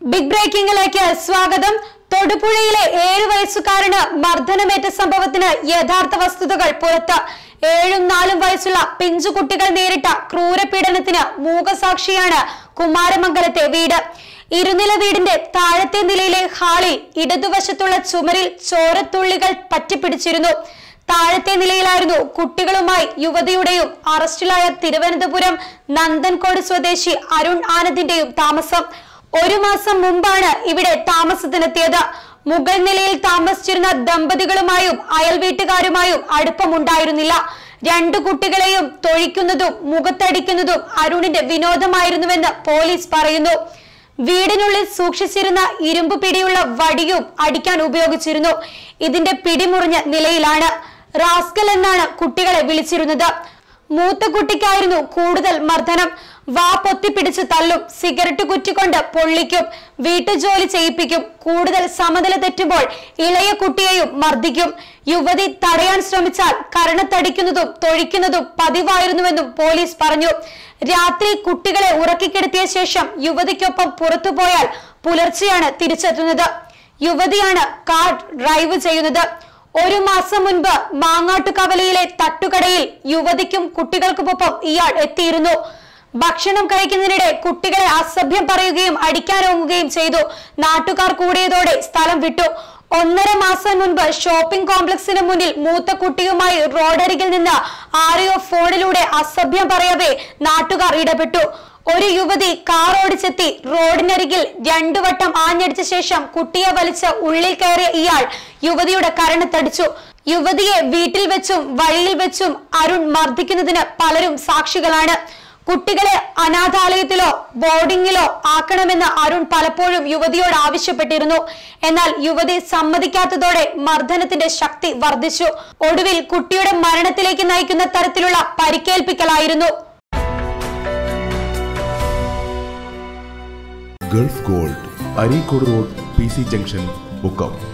Big ബ്രേക്കിംഗിലേക്ക് സ്വാഗതം. തൊടുപുഴയിലെ 7 വയസ്സുകാരന് മർദ്ദനമേറ്റ സംഭവത്തിന് യഥാർത്ഥ വസ്തുതകൾ പുറത്ത്. 7ഉം 4ഉം വയസ്സുള്ള പിഞ്ചുകുട്ടികൾ നേരിട്ട ക്രൂരപീഡനത്തിന് മൂകസാക്ഷിയാണ് കുമാരമംഗലത്തെ വീട്. ഇരുനില വീടിന്റെ താഴത്തെ നിലയിലെ ഹാളിൽ ഇടതുവശത്തുള്ള ചുമരിൽ ചോരത്തുള്ളികൾ പറ്റിപ്പിടിച്ചിരുന്നു. താഴത്തെ നിലയിലായിരുന്നു കുട്ടികളുമായി യുവതിയുടെയും അറസ്റ്റിലായ തിരുവനന്തപുരം നന്ദൻകോട് സ്വദേശി അരുൺ ആനന്ദിന്റെയും താമസം. 1 മാസം മുമ്പാണ് ഇവിടെ താമസത്തിനെത്തിയത്. മുകൾ നിലയിൽ താമസിച്ചിരുന്ന ദമ്പതികളുമായും അയൽവീട്ടുകാരുമായും അടുപ്പമുണ്ടായിരുന്നില്ല. 2 കുട്ടികളെയും തൊഴിക്കുന്നതും മുഖത്തടിക്കുന്നതും അരുണിന്റെ വിനോദമായിരുന്നുവെന്ന് പോലീസ് പറയുന്നു. വീടിനുള്ളിൽ സൂക്ഷിച്ചിരുന്ന ഇരുമ്പ് പിടിയുള്ള വടിയും അടിക്കാൻ ഉപയോഗിച്ചിരുന്നു. ഇതിന്റെ പിടിമുറിഞ്ഞ നിലയിലാണ്. റാസ്കൽ എന്നാണ് കുട്ടികളെ വിളിച്ചിരുന്നത്. മൂത്ത കുട്ടിക്കായിരുന്നു കൂടുതൽ മർദ്ദനം. വാ പൊത്തിപ്പിടിച്ച് തല്ലും, സിഗരറ്റ് കുറ്റിക്കൊണ്ട് പൊള്ളിക്കും, വീട്ടുജോലി ചെയ്യിപ്പിക്കും. കൂടുതൽ സമനില തെറ്റുമ്പോൾ ഇളയ കുട്ടിയെയും മർദ്ദിക്കും. യുവതി തടയാൻ ശ്രമിച്ചാൽ കരണത്തടിക്കുന്നതും തൊഴിക്കുന്നതും പതിവായിരുന്നുവെന്നും പോലീസ് പറഞ്ഞു. രാത്രി കുട്ടികളെ ഉറക്കിക്കിടത്തിയ ശേഷം യുവതിക്കൊപ്പം പുറത്തുപോയാൽ പുലർച്ചെയാണ് തിരിച്ചെത്തുന്നത്. യുവതിയാണ് കാർ ഡ്രൈവ് ചെയ്യുന്നത്. 1 മാസം മുൻപ് മാങ്ങാട്ടുകവലയിലെ തട്ടുകടയിൽ യുവതിക്കും കുട്ടികൾക്കുമൊപ്പം ഇയാൾ എത്തിയിരുന്നു. ഭക്ഷണം കഴിക്കുന്നതിനിടെ കുട്ടികളെ അസഭ്യം പറയുകയും അടിക്കാനോങ്ങുകയും ചെയ്തു. നാട്ടുകാർ കൂടിയതോടെ സ്ഥലം വിട്ടു. 1.5 മാസം മുൻപ് ഷോപ്പിംഗ് കോംപ്ലക്സിന് മുന്നിൽ മൂത്ത കുട്ടിയുമായി റോഡരികിൽ നിന്ന് ആരെയോ ഫോണിലൂടെ അസഭ്യം പറയവേ നാട്ടുകാർ ഇടപെട്ടു. ഒരു യുവതി കാർ ഓടിച്ചെത്തി റോഡിനരികിൽ 2 വട്ടം ആഞ്ഞടിച്ച ശേഷം കുട്ടിയെ വലിച്ച് ഉള്ളിൽ കയറിയ ഇയാൾ യുവതിയുടെ കരണത്തടിച്ചു. യുവതിയെ വീട്ടിൽ വെച്ചും വഴിയിൽ വെച്ചും അരുൺ മർദ്ദിക്കുന്നതിന് പലരും സാക്ഷികളാണ്. കുട്ടികളെ അനാഥാലയത്തിലോ ബോർഡിങ്ങിലോ ആക്കണമെന്ന് അരുൺ പലപ്പോഴും യുവതിയോട് ആവശ്യപ്പെട്ടിരുന്നു. എന്നാൽ യുവതി സമ്മതിക്കാത്തതോടെ മർദ്ദനത്തിന്റെ ശക്തി വർദ്ധിച്ചു. ഒടുവിൽ കുട്ടിയുടെ മരണത്തിലേക്ക് നയിക്കുന്ന തരത്തിലുള്ള പരിക്കേൽപ്പിക്കലായിരുന്നു. Gulf Gold, Areekode road, PC junction, Mukkam.